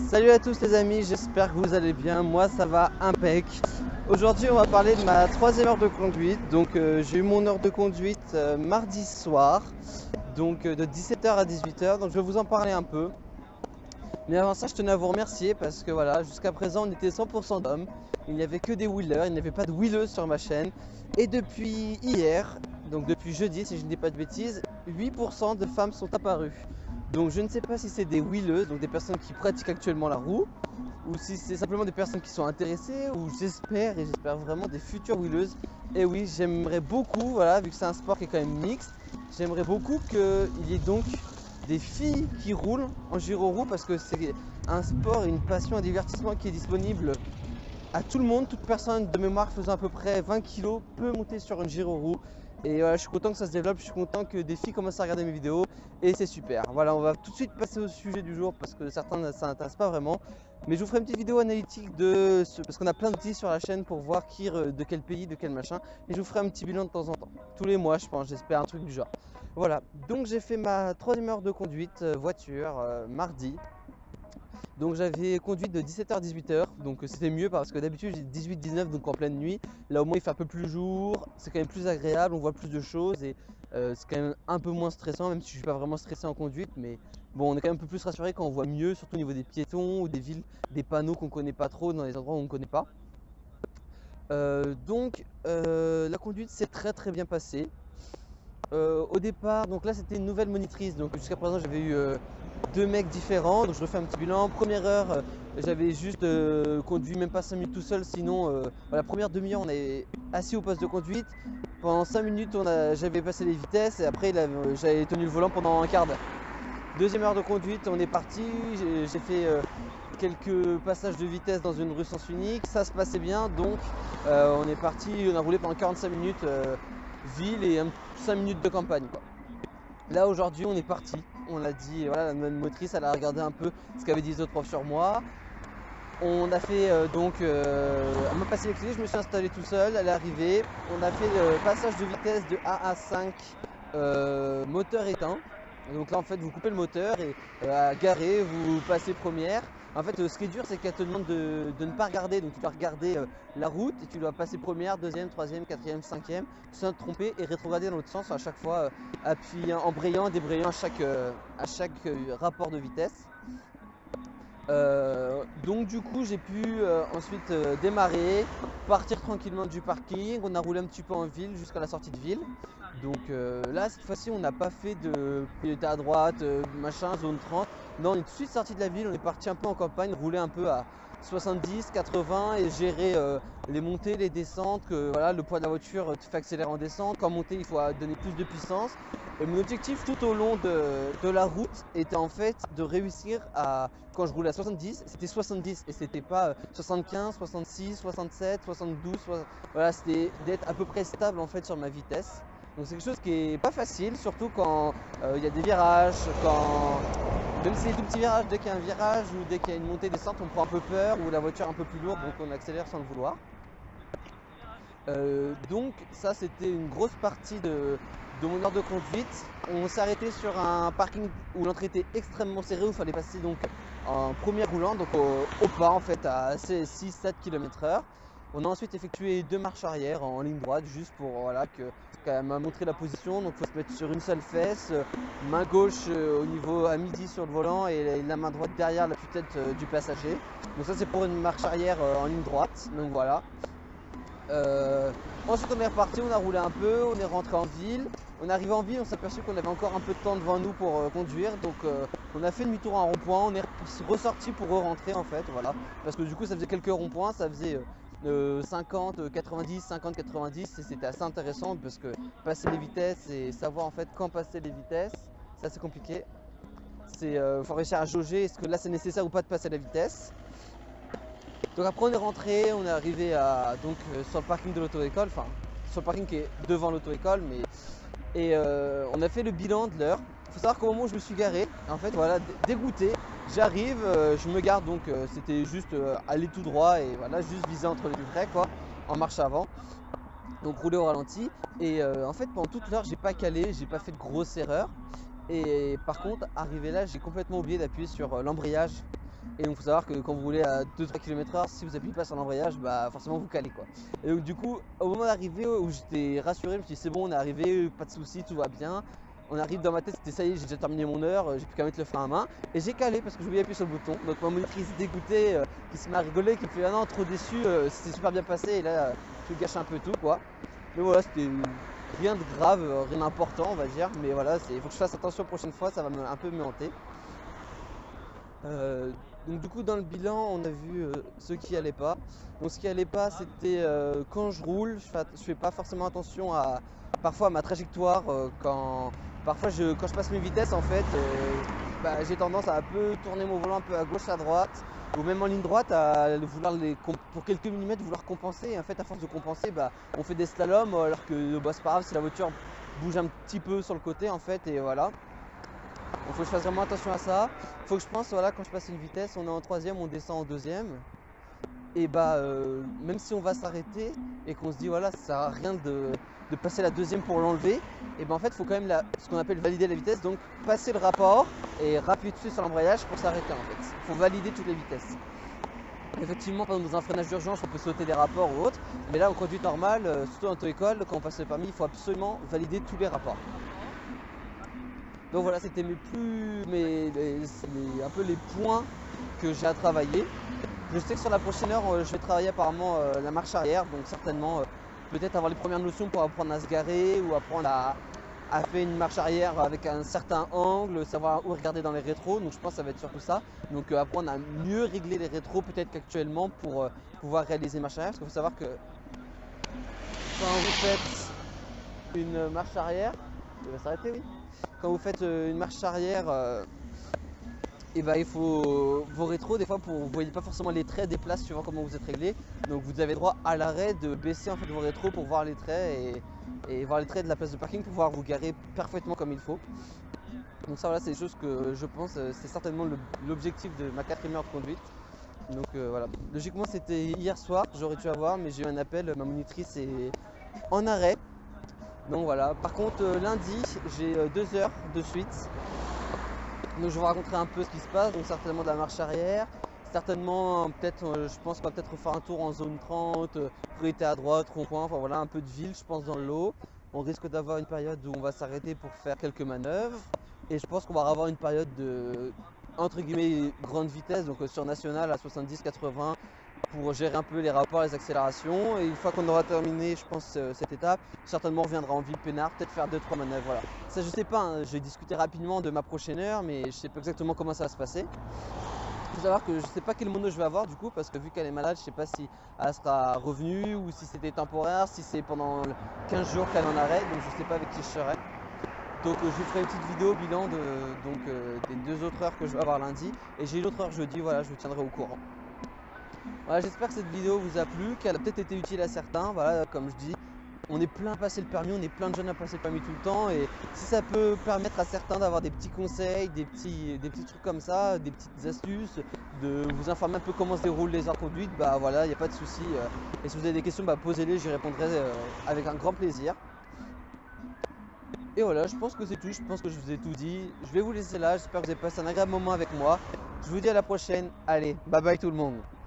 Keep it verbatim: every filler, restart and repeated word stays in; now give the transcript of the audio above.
Salut à tous les amis, j'espère que vous allez bien, moi ça va impec. Aujourd'hui on va parler de ma troisième heure de conduite. Donc euh, j'ai eu mon heure de conduite euh, mardi soir, donc euh, de dix-sept heures à dix-huit heures, donc je vais vous en parler un peu. Mais avant ça je tenais à vous remercier parce que voilà, jusqu'à présent on était cent pour cent d'hommes. Il n'y avait que des wheelers, il n'y avait pas de wheeleuses sur ma chaîne. Et depuis hier, donc depuis jeudi si je ne dis pas de bêtises, huit pour cent de femmes sont apparues. Donc je ne sais pas si c'est des wheeleuses, donc des personnes qui pratiquent actuellement la roue, ou si c'est simplement des personnes qui sont intéressées, ou j'espère, et j'espère vraiment des futures wheeleuses. Et oui, j'aimerais beaucoup, voilà, vu que c'est un sport qui est quand même mixte, j'aimerais beaucoup qu'il y ait donc des filles qui roulent en gyro-roue, parce que c'est un sport, une passion, un divertissement qui est disponible à tout le monde. Toute personne de mémoire faisant à peu près vingt kilos peut monter sur une gyro-roue. Et voilà, je suis content que ça se développe, je suis content que des filles commencent à regarder mes vidéos et c'est super. Voilà, on va tout de suite passer au sujet du jour parce que certains ça n'intéresse pas vraiment. Mais je vous ferai une petite vidéo analytique de ce, parce qu'on a plein d'outils sur la chaîne pour voir qui, de quel pays, de quel machin. Et je vous ferai un petit bilan de temps en temps. Tous les mois, je pense, j'espère, un truc du genre. Voilà, donc j'ai fait ma troisième heure de conduite euh, voiture euh, mardi. Donc j'avais conduit de dix-sept heures à dix-huit heures, donc c'était mieux parce que d'habitude j'ai dix-huit dix-neuf, donc en pleine nuit. Là au moins il fait un peu plus jour, c'est quand même plus agréable, on voit plus de choses et euh, c'est quand même un peu moins stressant, même si je suis pas vraiment stressé en conduite. Mais bon, on est quand même un peu plus rassuré quand on voit mieux, surtout au niveau des piétons ou des villes, des panneaux qu'on connaît pas trop dans les endroits où on connaît pas. Euh, donc euh, la conduite s'est très très bien passée. Euh, au départ, donc là c'était une nouvelle monitrice, donc jusqu'à présent j'avais eu euh, deux mecs différents, donc je refais un petit bilan. Première heure, euh, j'avais juste euh, conduit même pas cinq minutes tout seul, sinon euh, la première demi-heure on est assis au poste de conduite. Pendant cinq minutes j'avais passé les vitesses et après euh, j'avais tenu le volant pendant un quart d'heure. Deuxième heure de conduite, on est parti, j'ai fait euh, quelques passages de vitesse dans une rue sens unique, ça se passait bien, donc euh, on est parti, on a roulé pendant quarante-cinq minutes euh, ville et cinq minutes de campagne, quoi. Là aujourd'hui on est parti, on a dit, voilà, la même motrice elle a regardé un peu ce qu'avaient dit les autres profs sur moi. On a fait euh, donc, euh, elle m'a passé les clés, je me suis installé tout seul, elle est arrivée. On a fait le passage de vitesse de un à cinq, euh, moteur éteint. Donc là en fait vous coupez le moteur et euh, garé, vous passez première. En fait, ce qui est dur, c'est qu'elle te demande de, de ne pas regarder. Donc, tu dois regarder euh, la route et tu dois passer première, deuxième, troisième, quatrième, cinquième, sans te tromper et rétrograder dans l'autre sens à chaque fois, euh, appuyant, embrayant, débrayant à chaque, euh, à chaque euh, rapport de vitesse. Euh, donc, du coup, j'ai pu euh, ensuite euh, démarrer, partir tranquillement du parking. On a roulé un petit peu en ville jusqu'à la sortie de ville. Donc euh, là, cette fois-ci, on n'a pas fait de priorité à droite, euh, machin, zone trente. Non, on est tout de suite sorti de la ville, on est parti un peu en campagne, rouler un peu à soixante-dix, quatre-vingts et gérer euh, les montées, les descentes, que voilà, le poids de la voiture te fait accélérer en descente. Quand monter, il faut donner plus de puissance. Et mon objectif tout au long de, de la route était en fait de réussir à, quand je roulais à soixante-dix, c'était soixante-dix et c'était pas soixante-quinze, soixante-six, soixante-sept, soixante-douze, soixante... voilà, c'était d'être à peu près stable en fait sur ma vitesse. Donc c'est quelque chose qui est pas facile, surtout quand il euh, y a des virages, quand même si c'est des tout petits virages, dès qu'il y a un virage ou dès qu'il y a une montée descente, on prend un peu peur ou la voiture est un peu plus lourde, donc on accélère sans le vouloir. Euh, donc ça c'était une grosse partie de, de mon heure de conduite. On s'est arrêté sur un parking où l'entrée était extrêmement serrée, où il fallait passer donc en premier roulant, donc au, au pas en fait à six sept kilomètres heure. On a ensuite effectué deux marches arrière en ligne droite, juste pour voilà, que qu'elle m'a montré la position. Donc il faut se mettre sur une seule fesse, main gauche euh, au niveau à midi sur le volant et la main droite derrière la tue-tête euh, du passager. Donc ça c'est pour une marche arrière euh, en ligne droite. Donc voilà. Euh, ensuite on est reparti, on a roulé un peu, on est rentré en ville. On est arrivé en ville, on s'est aperçu qu'on avait encore un peu de temps devant nous pour euh, conduire. Donc euh, on a fait demi-tour en rond-point, on est ressorti pour re-rentrer en fait, voilà. Parce que du coup ça faisait quelques ronds-points, ça faisait euh, euh, cinquante, quatre-vingt-dix, cinquante, quatre-vingt-dix et c'était assez intéressant parce que passer les vitesses et savoir en fait quand passer les vitesses, c'est assez compliqué. Il euh, faut réussir à jauger, est-ce que là c'est nécessaire ou pas de passer la vitesse. Donc après on est rentré, on est arrivé à, donc, euh, sur le parking de l'auto-école, enfin sur le parking qui est devant l'auto-école, mais et euh, on a fait le bilan de l'heure. Il faut savoir qu'au moment où je me suis garé, en fait voilà, dégoûté, j'arrive, euh, je me garde donc euh, c'était juste euh, aller tout droit et voilà, juste viser entre les livrets quoi, en marche avant. Donc rouler au ralenti et euh, en fait pendant toute l'heure j'ai pas calé, j'ai pas fait de grosses erreurs. Et par contre arrivé là j'ai complètement oublié d'appuyer sur euh, l'embrayage. Et donc il faut savoir que quand vous roulez à deux trois kilomètres heure, si vous appuyez pas sur l'embrayage, bah forcément vous calez quoi. Et donc du coup, au moment d'arriver où j'étais rassuré, je me suis dit c'est bon, on est arrivé, pas de soucis, tout va bien. On arrive dans ma tête, c'était ça y est, j'ai déjà terminé mon heure, j'ai plus qu'à mettre le frein à main. Et j'ai calé parce que je voulais appuyer sur le bouton. Donc ma monitrice dégoûtée, euh, qui se met à rigoler, qui me fait ah non, trop déçu, euh, c'était super bien passé. Et là, je gâche un peu tout quoi. Mais voilà, c'était rien de grave, euh, rien d'important on va dire. Mais voilà, il faut que je fasse attention la prochaine fois, ça va me, un peu me hanter. Euh, donc du coup dans le bilan on a vu euh, ce qui allait pas. Donc ce qui allait pas c'était euh, quand je roule, je fais, je fais pas forcément attention à parfois à ma trajectoire. Euh, quand parfois je, quand je passe mes vitesses en fait, euh, bah, j'ai tendance à un peu tourner mon volant un peu à gauche à droite ou même en ligne droite à vouloir les pour quelques millimètres vouloir compenser. Et en fait à force de compenser, bah, on fait des slaloms alors que bah, c'est pas grave si la voiture bouge un petit peu sur le côté en fait et voilà. Il faut que je fasse vraiment attention à ça. Il faut que je pense, voilà, quand je passe une vitesse, on est en troisième, on descend en deuxième. Et bah, euh, même si on va s'arrêter et qu'on se dit, voilà, ça sert à rien de, de passer la deuxième pour l'enlever, et ben en fait, il faut quand même la, ce qu'on appelle valider la vitesse, donc passer le rapport et rappuyer dessus sur l'embrayage pour s'arrêter en fait. Il faut valider toutes les vitesses. Effectivement, par exemple, dans un freinage d'urgence, on peut sauter des rapports ou autre, mais là, en conduite normale, surtout en auto-école, quand on passe le permis, il faut absolument valider tous les rapports. Donc voilà, c'était mes plus, mes, les, les, un peu les points que j'ai à travailler. Je sais que sur la prochaine heure, je vais travailler apparemment euh, la marche arrière, donc certainement euh, peut-être avoir les premières notions pour apprendre à se garer ou apprendre à, à faire une marche arrière avec un certain angle, savoir où regarder dans les rétros. Donc je pense que ça va être surtout ça. Donc euh, apprendre à mieux régler les rétros peut-être qu'actuellement pour euh, pouvoir réaliser une marche arrière. Parce qu'il faut savoir que quand vous faites une marche arrière, il va s'arrêter, oui. Quand vous faites une marche arrière, euh, et bah, il faut vos rétros, des fois pour, vous ne voyez pas forcément les traits des places suivant comment vous êtes réglé. Donc vous avez droit à l'arrêt de baisser en fait vos rétros pour voir les traits et, et voir les traits de la place de parking pour pouvoir vous garer parfaitement comme il faut. Donc ça voilà, c'est des choses que je pense, c'est certainement l'objectif de ma quatrième heure de conduite. Donc euh, voilà, logiquement c'était hier soir, j'aurais dû avoir, mais j'ai eu un appel, ma monitrice est en arrêt. Donc voilà, par contre euh, lundi j'ai euh, deux heures de suite. Donc je vais vous raconter un peu ce qui se passe, donc certainement de la marche arrière, certainement peut-être, euh, je pense qu'on va peut-être faire un tour en zone trente, euh, priorité à droite, rond-point, enfin voilà un peu de ville je pense dans le lot. On risque d'avoir une période où on va s'arrêter pour faire quelques manœuvres et je pense qu'on va avoir une période de entre guillemets grande vitesse, donc euh, sur national à soixante-dix quatre-vingts pour gérer un peu les rapports, les accélérations. Et une fois qu'on aura terminé, je pense, euh, cette étape, certainement on reviendra en ville peinard, peut-être faire deux trois manœuvres. Voilà. Ça, je sais pas, hein, je vais discuter rapidement de ma prochaine heure, mais je sais pas exactement comment ça va se passer. Il faut savoir que je sais pas quel mono je vais avoir du coup, parce que vu qu'elle est malade, je sais pas si elle sera revenue ou si c'était temporaire, si c'est pendant quinze jours qu'elle en arrête, donc je sais pas avec qui je serai. Donc euh, je vous ferai une petite vidéo bilan de, donc, euh, des deux autres heures que je vais avoir lundi. Et j'ai l'autre heure jeudi, voilà, je vous tiendrai au courant. Voilà, j'espère que cette vidéo vous a plu, qu'elle a peut-être été utile à certains. Voilà, comme je dis, on est plein à passer le permis, on est plein de jeunes à passer le permis tout le temps. Et si ça peut permettre à certains d'avoir des petits conseils, des petits, des petits trucs comme ça, des petites astuces, de vous informer un peu comment se déroulent les heures de conduite, bah voilà, il n'y a pas de souci. Et si vous avez des questions, bah posez-les, j'y répondrai avec un grand plaisir. Et voilà, je pense que c'est tout, je pense que je vous ai tout dit. Je vais vous laisser là, j'espère que vous avez passé un agréable moment avec moi. Je vous dis à la prochaine, allez, bye bye tout le monde.